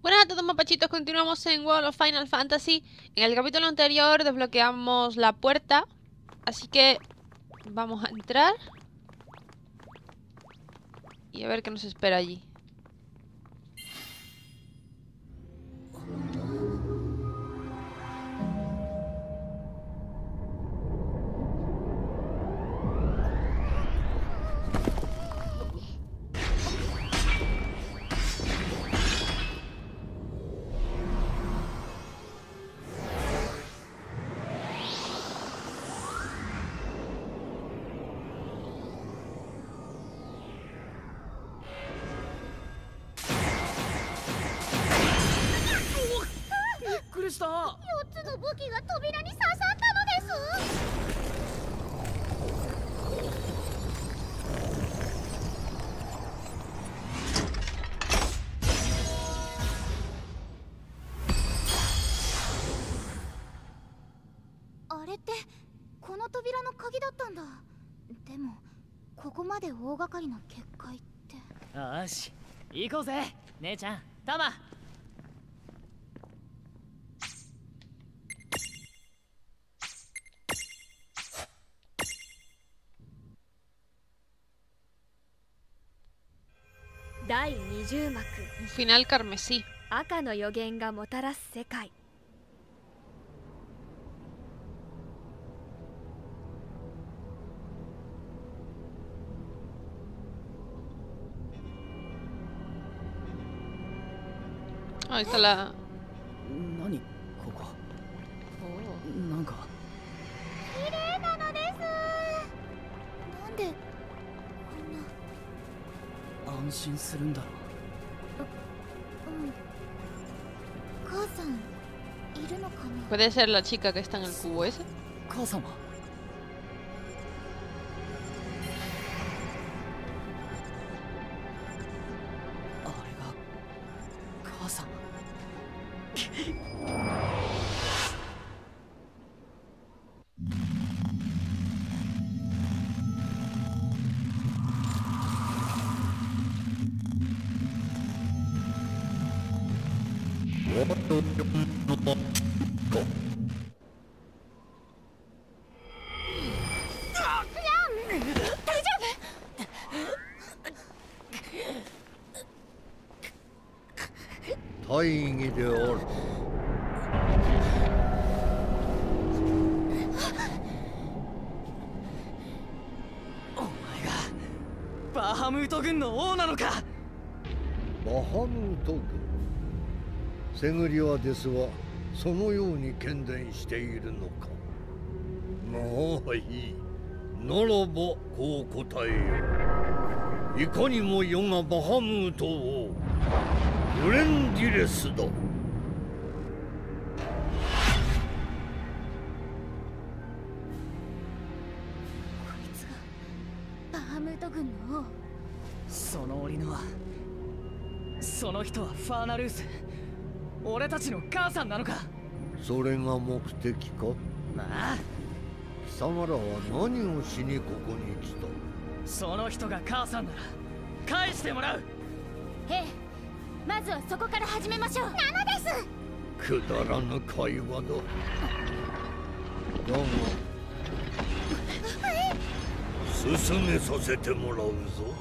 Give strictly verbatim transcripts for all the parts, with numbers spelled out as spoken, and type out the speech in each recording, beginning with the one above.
Buenas a todos, mapachitos, continuamos en World of Final Fantasy. En el capítulo anterior desbloqueamos la puerta, así que vamos a entrar y a ver qué nos espera allí. よっつの武器が扉に刺さったのです。あれってこの扉の鍵だったんだ。でもここまで大掛かりな結界って。 よし行こうぜ姉ちゃん。タマだいにじゅう幕 Final carmesí. 赤の予言がもたらす世界。 Ahí está la... 何ここなんか綺麗なのです。なんでこんな。 安心するんだろうん。母さんいるのかな。 ¿Puede ser la chica que está en el cubo ese? 母様あれが母様大義である。 お前がバハムート軍の王なのか。 バハムート軍。セグリアですはそのように喧伝しているのか。まあいい。ならばこう答えよ。いかにも世がバハムート王グレンディレスだ。こいつがバハムート軍の王。 その檻のその人はファーナルース。俺たちの母さんなのか。 それが目的か。 まあ貴様らは何をしにここに来た。 その人が母さんなら返してもらう。 ええ、まずはそこから始めましょう。なのです。 くだらぬ会話だ。だが進めさせてもらうぞ。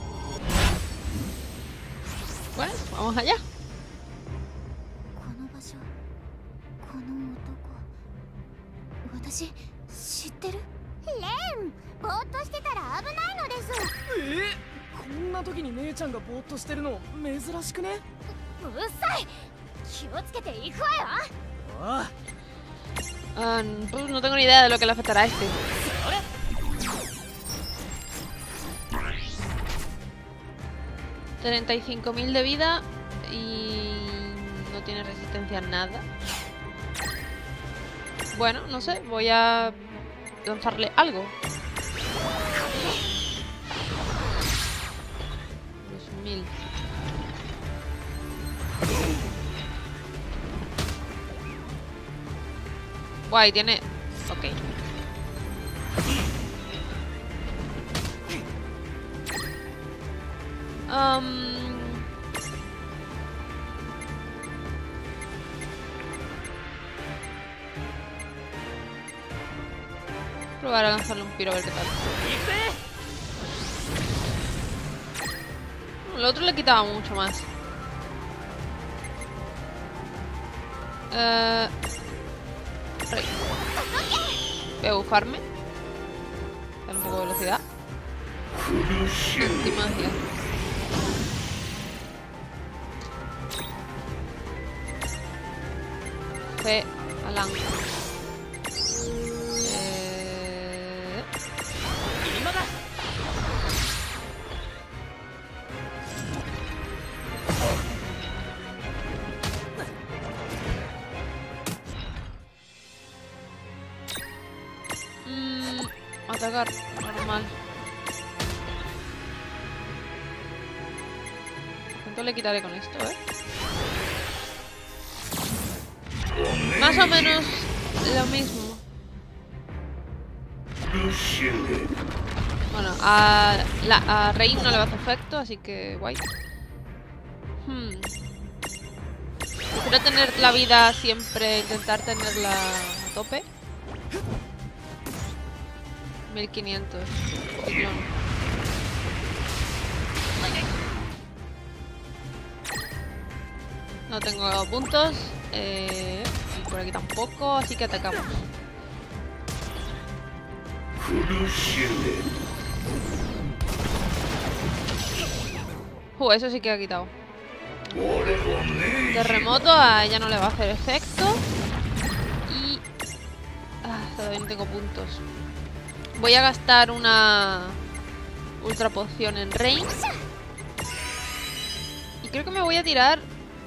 Bueno, vamos allá. この場所、この男、私知ってる？レン、ぼーっとしてたら危ないのです。 えー、こんな時に姉ちゃんがぼーっとしてるの珍しくね。 うるさい。気をつけていくわよ。 おい Ah, pues no tengo ni idea de lo que le afectará a este. treinta y cinco mil de vida y no tiene resistencia a nada. Bueno, no sé, voy a lanzarle algo. dos mil. Guay, tiene... Ok. Um... probar a lanzarle un piro a ver qué tal. El otro le quitaba mucho más. Eh... Voy a bufarme. Dar un poco de velocidad. Antimagia. Fe Alan. Eh... Mm, atacar, normal. ¿Cuánto le quitaré con esto, eh? Más o menos lo mismo. Bueno, a, la, a Rey no le va a hacer efecto, así que guay. Hmm. Prefiero tener la vida siempre, intentar tenerla a tope. mil quinientos. No tengo puntos. Eh, y por aquí tampoco, así que atacamos. Uh, eso sí que ha quitado. Terremoto a ella no le va a hacer efecto. Y... Ah, todavía no tengo puntos. Voy a gastar una ultra poción en Rain. Y creo que me voy a tirar...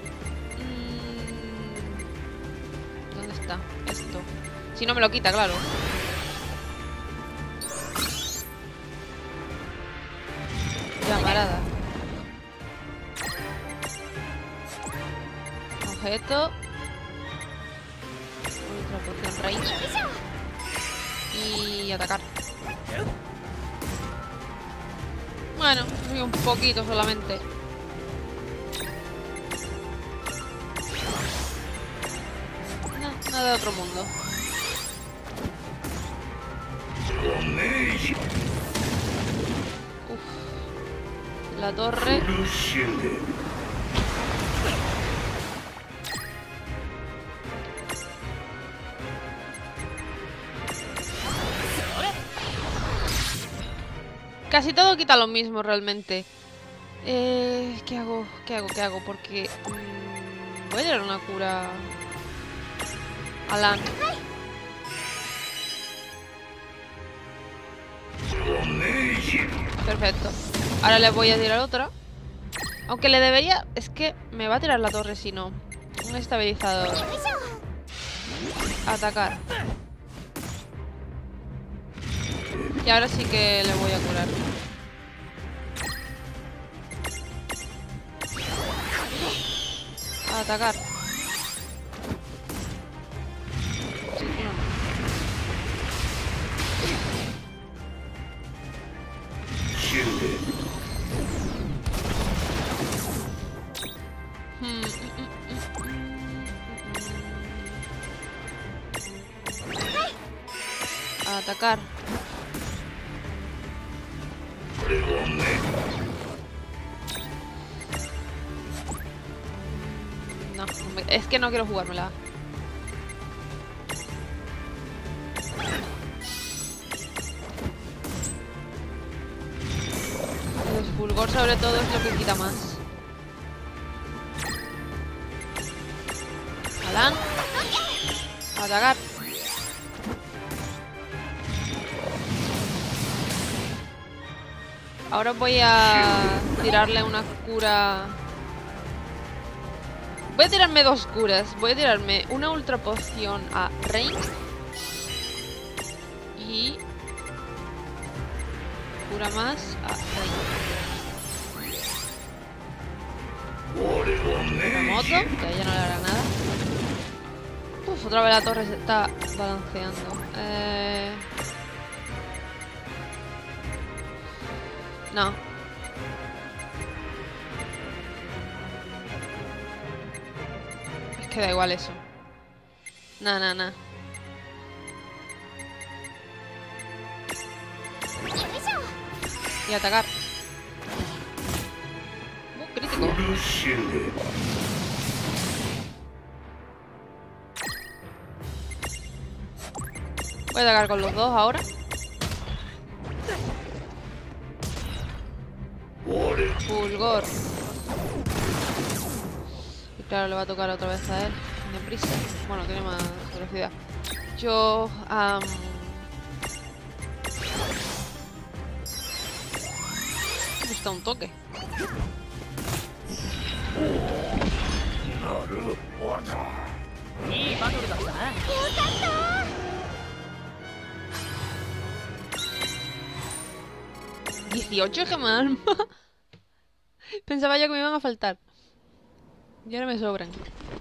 ¿Dónde está? Esto. Si no me lo quita, claro. Llamarada. Objeto. Ultra poción Rain. Y atacar. Bueno, soy un poquito solamente. No, nada de otro mundo. Uf. La torre. Casi todo quita lo mismo realmente. Eh, ¿Qué hago? ¿Qué hago? ¿Qué hago? Porque... Mmm, voy a tirar una cura... Alan. Perfecto. Ahora le voy a tirar otra. Aunque le debería... Es que me va a tirar la torre si no. Un estabilizador. Atacar. Y ahora sí que le voy a curar. A atacar. Sí, no. Hmm, mm, mm, mm, mm. A atacar. No, es que no quiero jugármela. El fulgor sobre todo es lo que quita más. Alan. Atacar. Ahora voy a tirarle una cura. Voy a tirarme dos curas. Voy a tirarme una ultra poción a Rain. Y... cura más a Rain. Terremoto, que a ella no le hará nada. Uf, otra vez la torre se está balanceando. Eh... No. Es que da igual eso. Nah, nah, nah. Y atacar. Uh, crítico. Voy a atacar con los dos ahora. Fulgor. Y claro, le va a tocar otra vez a él. Tiene prisa. Bueno, tiene más velocidad. Yo... Um... Está un toque. dieciocho gemas. Pensaba yo que me iban a faltar. Y ahora me sobran.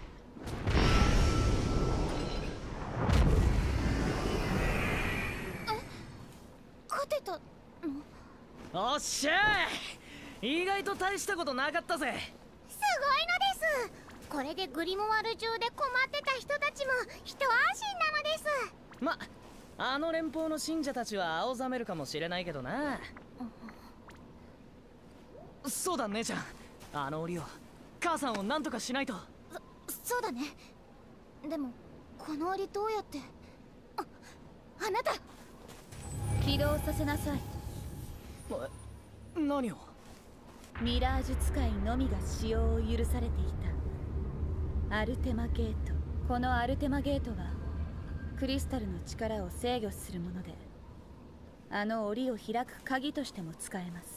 おっしゃー、意外と大したことなかったぜ。 すごいのです。これでグリモワル中で困ってた人たちも一安心なのです。 ま、あの連邦の信者たちは青ざめるかもしれないけどな。そうだ姉ちゃん、あの檻を母さんを何とかしないと。 そそうだね。でもこの檻どうやって。あ、あなた起動させなさい。 何を。 ミラージュ使いのみが使用を許されていたアルテマゲート。このアルテマゲートはクリスタルの力を制御するもので、あの檻を開く鍵としても使えます。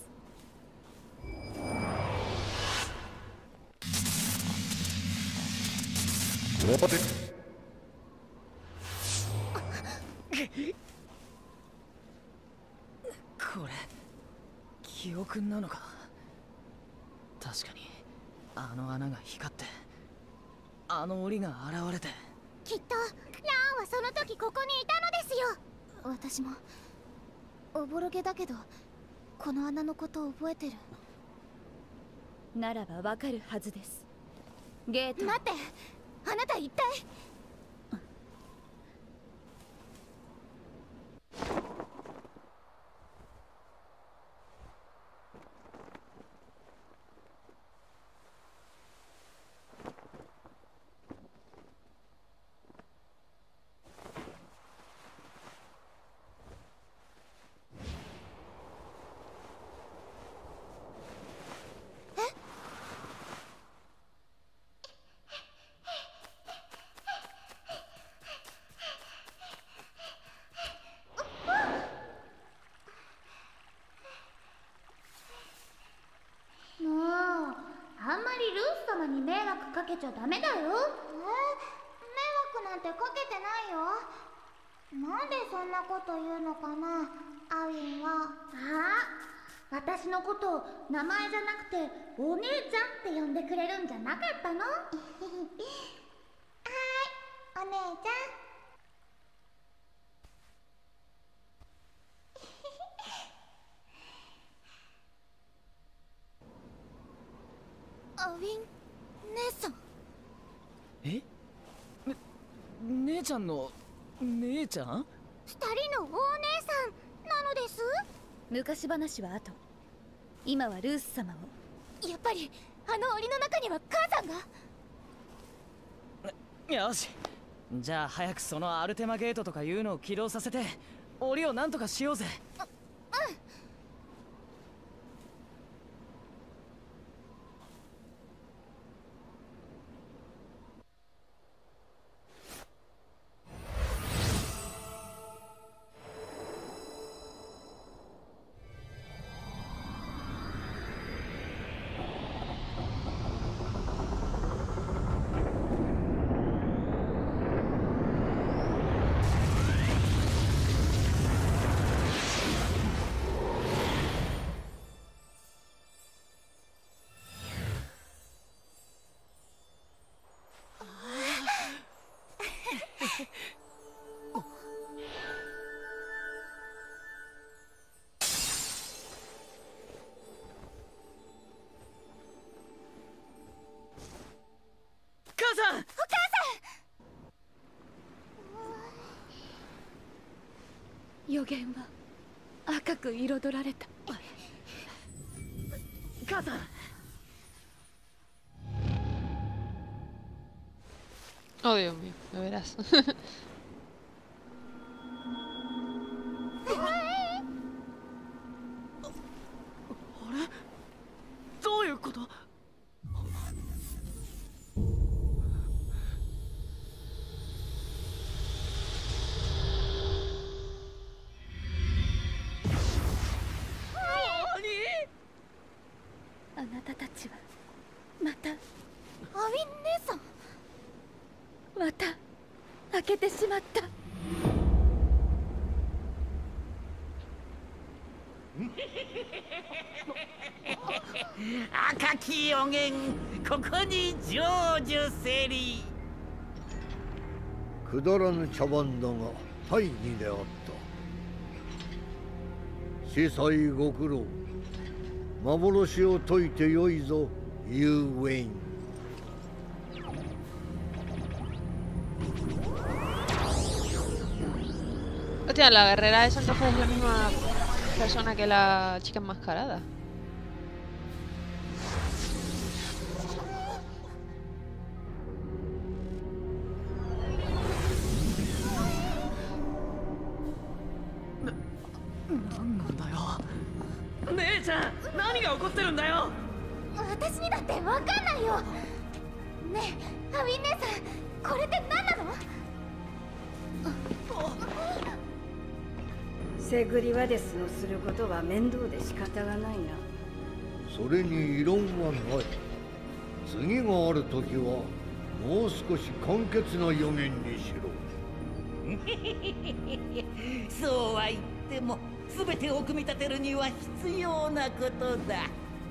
これ記憶なのか。確かにあの穴が光ってあの檻が現れて。 きっとランはその時ここにいたのですよ。私もおぼろげだけどこの穴のことを覚えてる。 ならばわかるはずです。ゲート。 待って、あなた一体。に迷惑かけちゃダメだよ。えー、迷惑なんてかけてないよ。なんでそんなこと言うのかな、アウィンは。ああ、私のことを名前じゃなくてお姉ちゃんって呼んでくれるんじゃなかったの？はーい、お姉ちゃん。アウィン姉さん。 え？ね、姉ちゃんの姉ちゃん？ 二人のお姉さんなのです。 昔話は後。今はルース様を。 やっぱりあの檻の中には母さんが。 よし、じゃあ早くそのアルテマゲートとかいうのを起動させて檻をなんとかしようぜ。 う、うん。 母さん！お母さん！ 予言は赤く彩られた。 母さん。 Oh, Dios mío, ya verás. どういうこと？ あなたたちはまたアウィン姉さん、また開けてしまった。 赤き予言、ここに成就せり。 くだらぬ茶番だが大義であった。司祭ご苦労。幻を解いてよいぞ、ユーウェイン。 Hostia, la guerrera esa entonces es la misma persona que la chica enmascarada. ¿何が起こってるんだよ。 私にだってわかんないよ。ねえ、アウィン姉さん、これって何なの？ セグリワデスのすることは面倒で仕方がないな。 それに異論はない。次があるときはもう少し簡潔な予言にしろ。 そうは言っても全てを組み立てるには必要なことだ。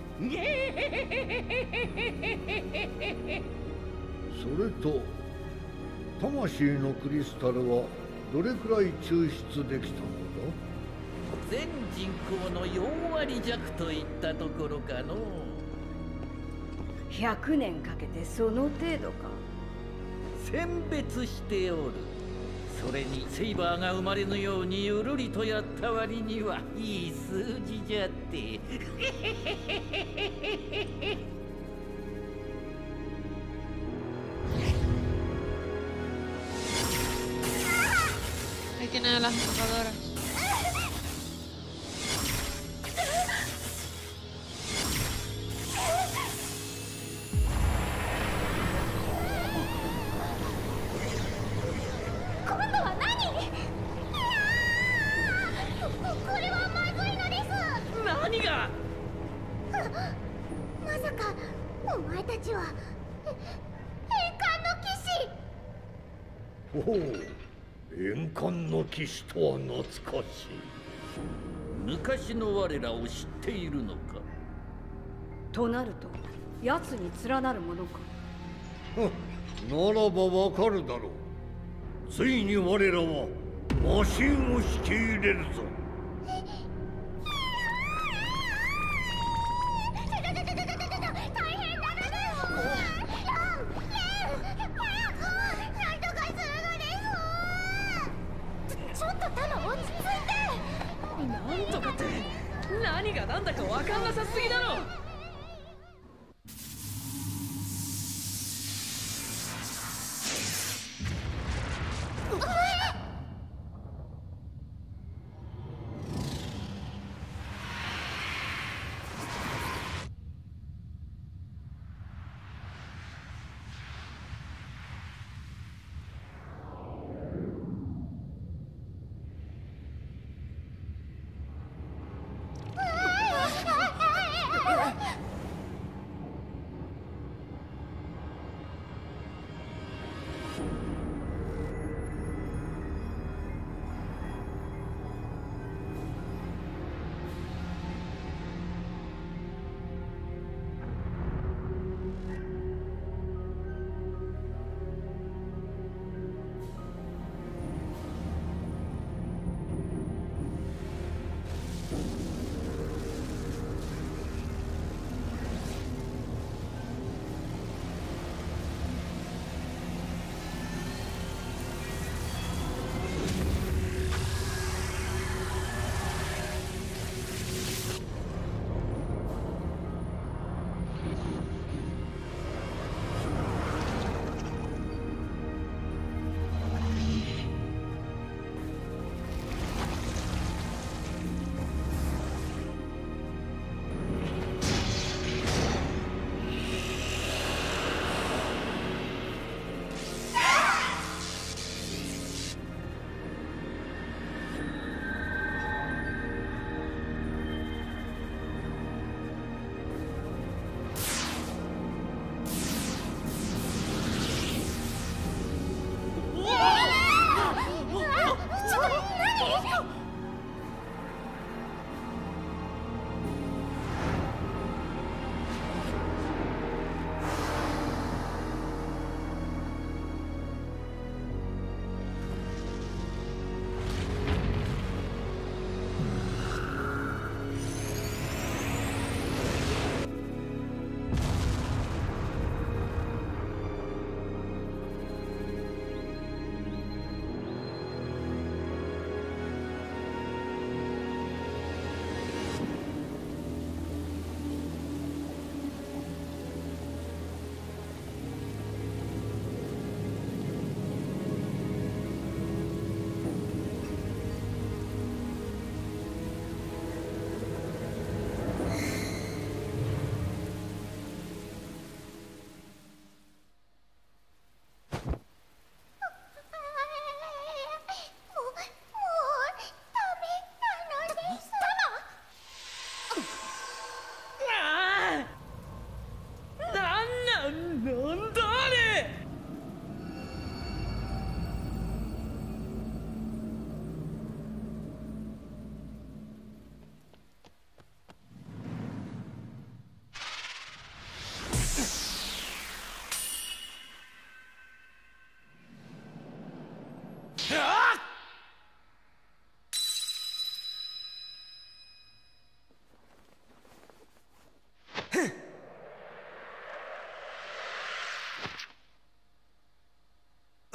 それと魂のクリスタルはどれくらい抽出できたのだ？ 全人口のよんわり弱といったところかの。 ひゃくねんかけてその程度か。 選別しておる。それにセイバーが生まれぬようにゆるりとやった割にはいい数字じゃって。 Ahí tienen a las invocadoras. Oh, 円環の騎士とは懐かしい。 昔の我らを知っているのか。 となると奴に連なるものか。 ならばわかるだろう。ついに我らはマシンを引き入れるぞ。 なんとかって何が何だか分かんなさすぎだろ。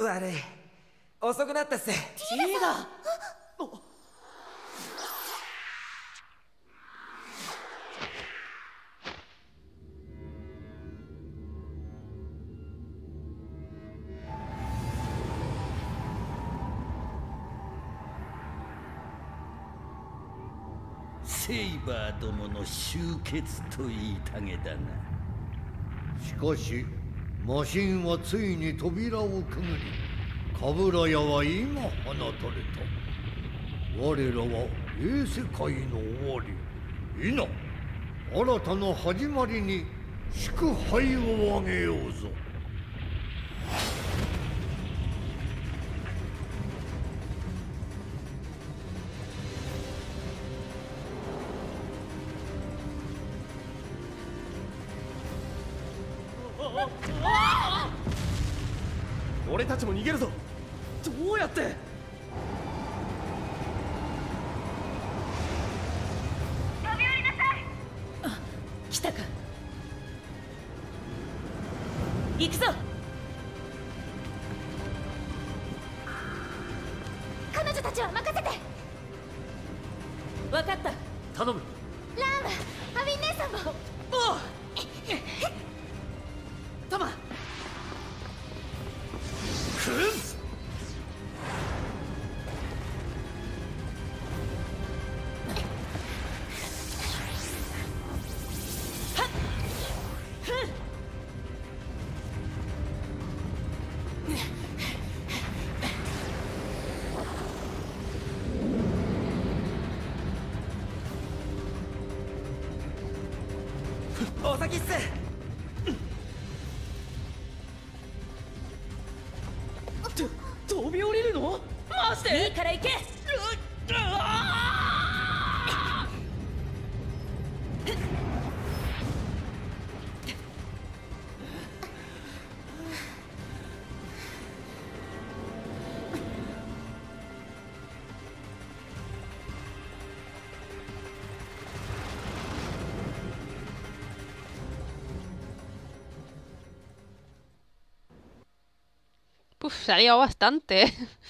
悪い。遅くなったっす。 ジーダ。 セイバーどもの集結と言いたげだな。 しかしマシンはついに扉をくぐり、カブラヤは今放たれた。我らは衛世界の終わり、いな新たな始まりに祝杯をあげようぞ。 俺たちも逃げるぞ。どうやって？ 飛び降りなさい。 あ、来たか。行くぞ。 彼女たちは任せて。 分かった。 頼む。 ラーム、アビン姉さんも。 おう。タマ。 くん。 お先っす。 と飛び降りるの？マジで？ いいから行け。 Uf, se ha liado bastante.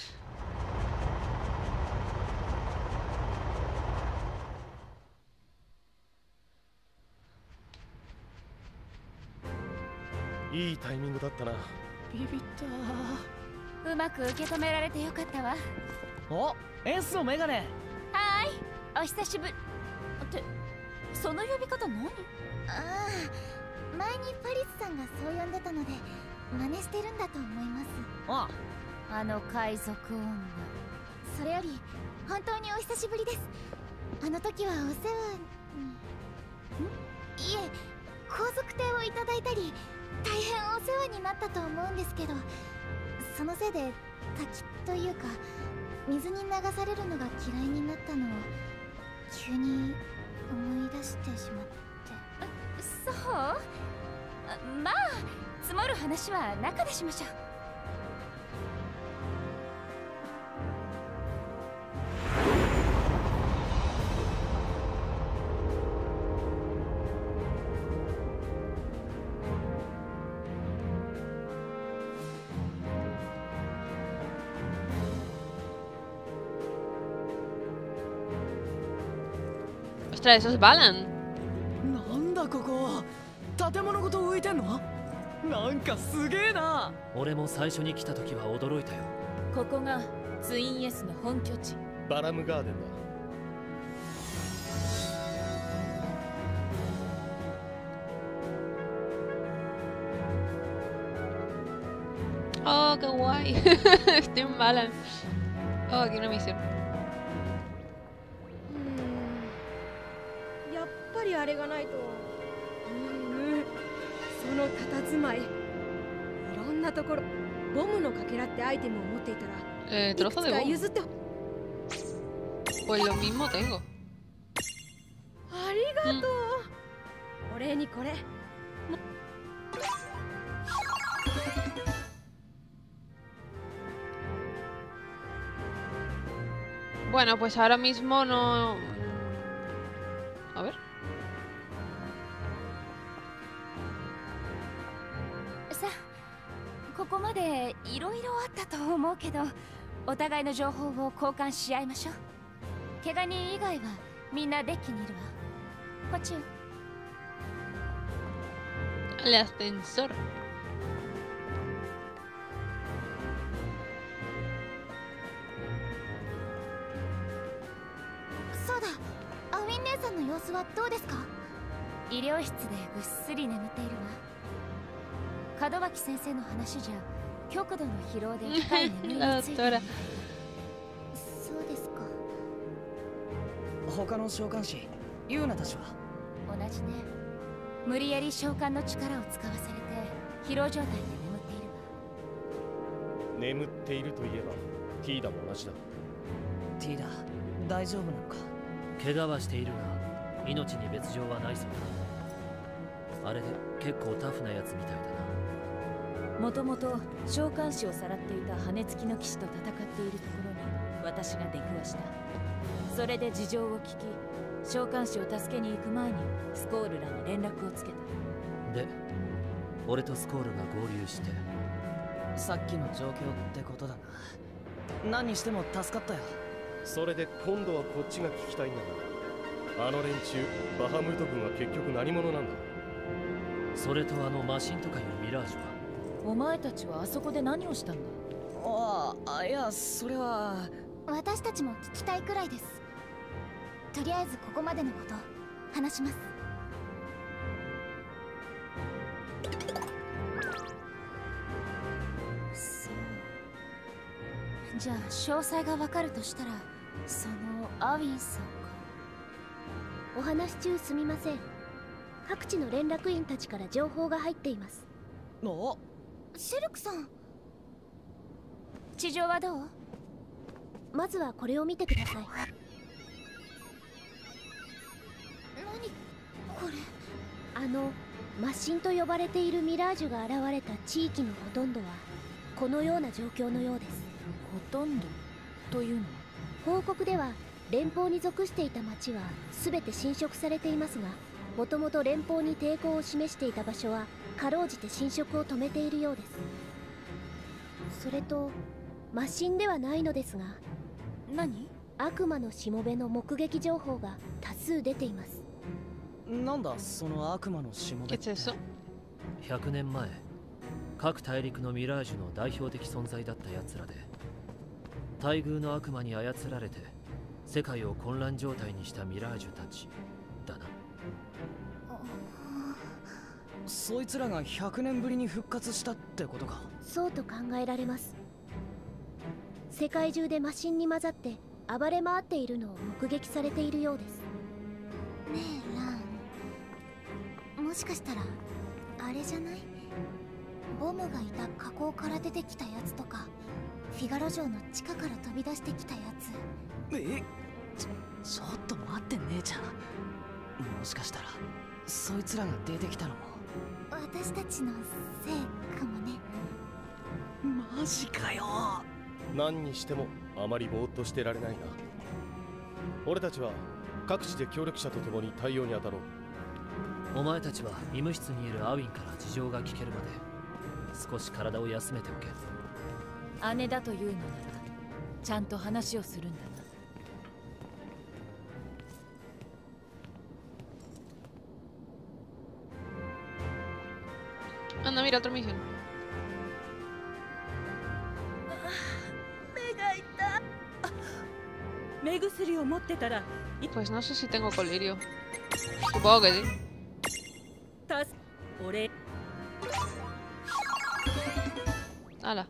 いいタイミングだったな。 ビビった。 うまく受け止められてよかったわ。 お、エンスのメガネ。 はーい、お久しぶり。ってその呼び方何？ ああ、前にパリスさんがそう呼んでたので真似してるんだと思います。 ああの海賊女。 それより本当にお久しぶりです。あの時はお世話に。ん？いえ、皇族艇をいただいたり大変お世話になったと思うんですけど、そのせいで滝というか水に流されるのが嫌いになったのを急に思い出してしまって。 そう？まあ積もる話は中でしましょう。 Ostras, esos Balan. なんだここ。建物ごと浮いてんの？なんかすげえな。 俺も最初に来た時は驚いたよ。 ここがツインエスの本拠地。 バラムガーデンだ。 Oh, qué guay. Estoy en Balan. Oh, aquí una misión. やっぱりあれがないと。うんうん、その佇まい。いろんなところ。ボムのかけらってアイテムを持っていたら、 Eh, いく trozo つ de か bomba. 譲って。 Pues lo mismo tengo. ありがとう。お礼にこれ。 Bueno, pues ahora mismo no... A ver. さあ、ここまででいろいろあったと思うけど、お互いの情報を交換し合いましょう。怪我人以外はみんなデッキにいるわ。こっちよ。 El ascensor. そうだ、アウィン姉さんの様子はどうですか？ 医療室でぐっすり眠っているわ。門脇先生の話じゃ極度の疲労で深い眠りについている。 そうですか。 他の召喚師ユーナたちは？ 同じね。無理やり召喚の力を使わされて疲労状態で眠っているわ。 眠っているといえばティーダも同じだ。 ティーダ、大丈夫なのか？ 怪我はしているが命に別状はないそうだ。あれで結構タフなやつみたいだな。 もともと召喚師をさらっていた羽根付きの騎士と戦っているところに私が出くわした。それで事情を聞き、召喚師を助けに行く前にスコールらに連絡をつけた。 で、俺とスコールが合流して。 さっきの状況ってことだな。何にしても助かったよ。 それで今度はこっちが聞きたいんだが、あの連中バハムート軍は結局何者なんだ？ それとあのマシンとかいうミラージュは？ お前たちはあそこで何をしたんだ？ ああ、いや、それは私たちも聞きたいくらいです。とりあえずここまでのこと話します。 そう。じゃあ詳細がわかるとしたら、そのアウィンさんか。 お話中すみません。各地の連絡員たちから情報が入っています。 お、 シルクさん。 地上はどう？ まずはこれを見てください。 何これ？ あのマシンと呼ばれているミラージュが現れた地域のほとんどはこのような状況のようです。 ほとんどというのは？ 報告では連邦に属していた町は全て侵食されていますが、もともと連邦に抵抗を示していた場所はかろうじて侵食を止めているようです。それとマシンではないのですが、 何？ 悪魔のしもべの目撃情報が多数出ています。 なんだその悪魔のしもべって？ ひゃくねんまえ、各大陸のミラージュの代表的存在だった奴らで、大偶の悪魔に操られて世界を混乱状態にしたミラージュたちだな。 そいつらがひゃくねんぶりに復活したってことか？ そうと考えられます。世界中でマシンに混ざって暴れ回っているのを目撃されているようです。 ねえラン、もしかしたらあれじゃない？ボムがいた火口から出てきたやつとか、フィガロ城の地下から飛び出してきたやつ。 え、ちょ、ちょっと待って姉ちゃん。もしかしたらそいつらが出てきたのも私たちのせいかもね。 マジかよ。 何にしてもあまりぼーっとしてられないな。俺たちは各地で協力者と共に対応に当たろう。 お前たちは医務室にいるアウィンから事情が聞けるまで少し体を休めておけ。 姉だというのならちゃんと話をするんだな。Anda, mira, otra misión. 目が痛い。目薬を持ってたら。 Pues no sé si tengo colirio. Supongo que sí. 俺。 Hala.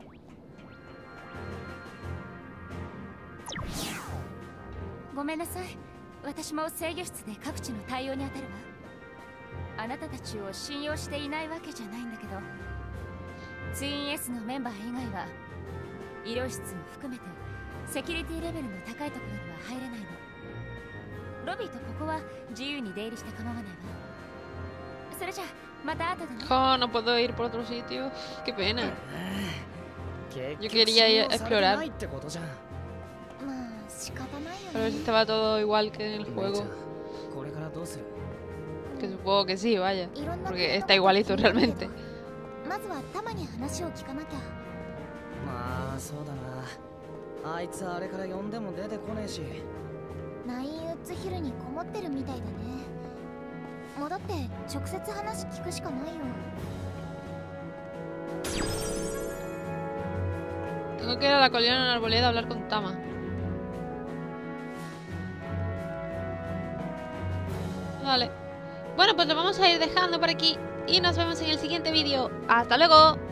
ごめんなさい。私も制御室で各地の対応に当たるわ。あなたたちを信用していないわけじゃないんだけど、ツイン S のメンバー以外は医療室も含めてセキュリティレベルの高いところには入れないの。ロビーとここは自由に出入りして構わないわ。それじゃまた後でね。 Oh, no puedo ir por otro sitio. Qué pena. Yo quería ir a explorar. まあ仕方ないよね。 Pero si estaba todo igual que en el juego. Que supongo que sí, vaya. Porque está igualito realmente. まずはタマに話を聞かなきゃ。 まあそうだな。あいつあれから呼んでも出てこねえし。 ナインウッズヒルにこもってるみたいだね。戻って直接話聞くしかないよ。 Tengo que ir a la colina en la arboleda a hablar con Tama. Vale. Bueno, pues lo vamos a ir dejando por aquí y nos vemos en el siguiente vídeo. ¡Hasta luego!